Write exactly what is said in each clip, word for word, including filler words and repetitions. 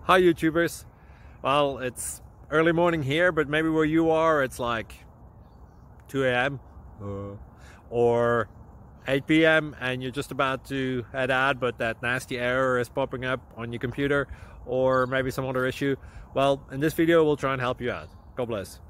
Hi YouTubers. Well, it's early morning here, but maybe where you are it's like two A M uh, or eight P M and you're just about to head out, but that nasty error is popping up on your computer, or maybe some other issue. Well, in this video we'll try and help you out. God bless.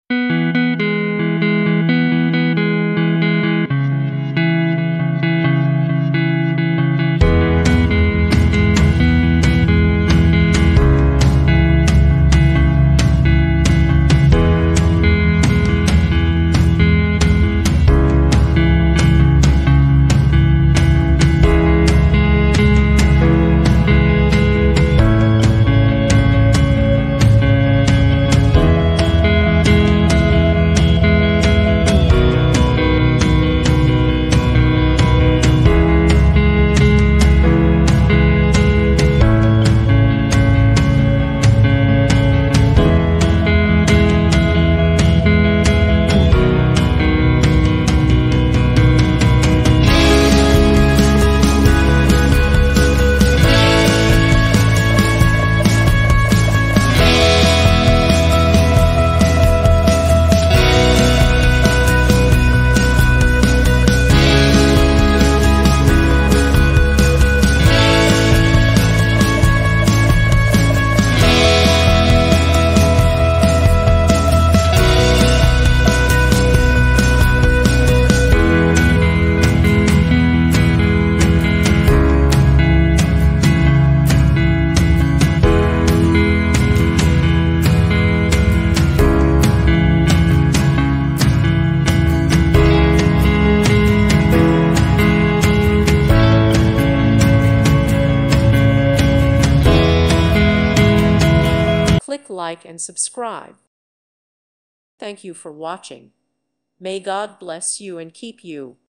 Click like and subscribe. Thank you for watching. May God bless you and keep you.